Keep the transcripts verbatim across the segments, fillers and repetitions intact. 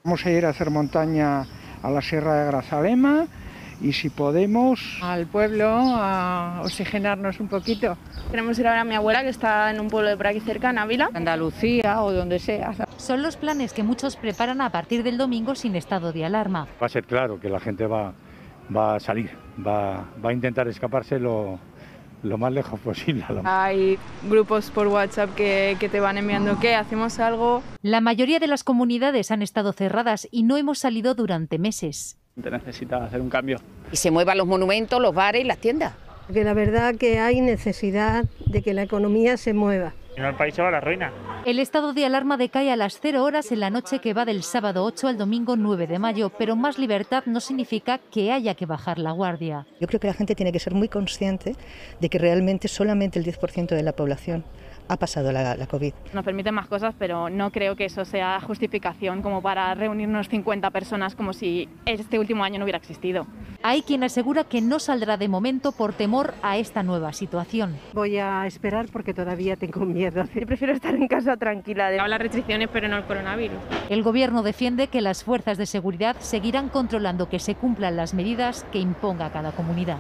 Vamos a ir a hacer montaña a la Sierra de Grazalema y si podemos al pueblo a oxigenarnos un poquito. Queremos ir a ver a mi abuela que está en un pueblo de por aquí cerca, en Ávila. Andalucía o donde sea. Son los planes que muchos preparan a partir del domingo sin estado de alarma. Va a ser claro que la gente va, va a salir, va, va a intentar escaparse lo, lo más lejos posible. Hay grupos por WhatsApp que, que te van enviando que hacemos algo. La mayoría de las comunidades han estado cerradas y no hemos salido durante meses. Te necesita hacer un cambio. Y se muevan los monumentos, los bares y las tiendas. Porque la verdad que hay necesidad de que la economía se mueva. Si no, el país se va a la ruina. El estado de alarma decae a las cero horas en la noche que va del sábado ocho al domingo nueve de mayo, pero más libertad no significa que haya que bajar la guardia. Yo creo que la gente tiene que ser muy consciente de que realmente solamente el diez por ciento de la población ha pasado la, la COVID. Nos permiten más cosas, pero no creo que eso sea justificación como para reunirnos cincuenta personas como si este último año no hubiera existido. Hay quien asegura que no saldrá de momento por temor a esta nueva situación. Voy a esperar porque todavía tengo miedo. Yo prefiero estar en casa tranquila, de las restricciones, pero no el coronavirus. El gobierno defiende que las fuerzas de seguridad seguirán controlando que se cumplan las medidas que imponga cada comunidad.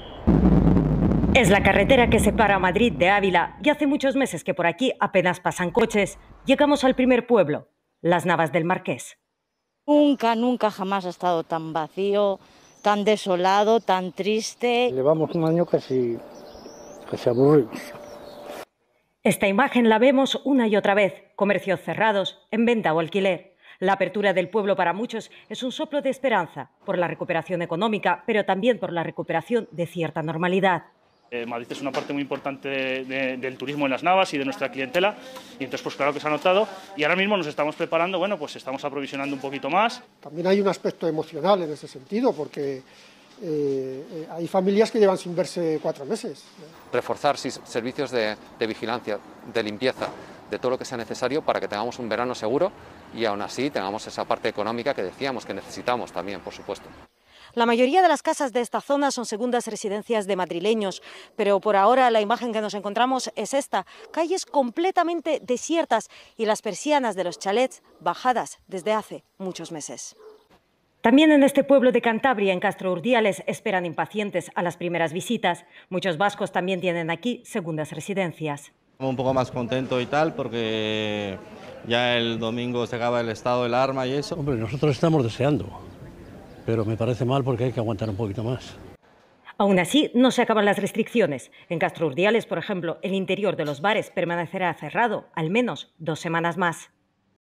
Es la carretera que separa Madrid de Ávila y hace muchos meses que por aquí apenas pasan coches. Llegamos al primer pueblo, Las Navas del Marqués. Nunca, nunca jamás ha estado tan vacío, tan desolado, tan triste. Llevamos un año casi, casi aburridos. Esta imagen la vemos una y otra vez, comercios cerrados, en venta o alquiler. La apertura del pueblo para muchos es un soplo de esperanza por la recuperación económica, pero también por la recuperación de cierta normalidad. Eh, Madrid es una parte muy importante de, de, del turismo en Las Navas y de nuestra clientela, y entonces pues claro que se ha notado, y ahora mismo nos estamos preparando, bueno, pues estamos aprovisionando un poquito más. También hay un aspecto emocional en ese sentido, porque eh, hay familias que llevan sin verse cuatro meses. Reforzar servicios de, de vigilancia, de limpieza, de todo lo que sea necesario para que tengamos un verano seguro y aún así tengamos esa parte económica que decíamos que necesitamos también, por supuesto. La mayoría de las casas de esta zona son segundas residencias de madrileños, pero por ahora la imagen que nos encontramos es esta, calles completamente desiertas y las persianas de los chalets bajadas desde hace muchos meses. También en este pueblo de Cantabria, en Castro Urdiales, esperan impacientes a las primeras visitas. Muchos vascos también tienen aquí segundas residencias. Un poco más contento y tal, porque ya el domingo se acaba el estado de alarma y eso. Hombre, nosotros estamos deseando, pero me parece mal porque hay que aguantar un poquito más. Aún así, no se acaban las restricciones. En Castro Urdiales, por ejemplo, el interior de los bares permanecerá cerrado al menos dos semanas más.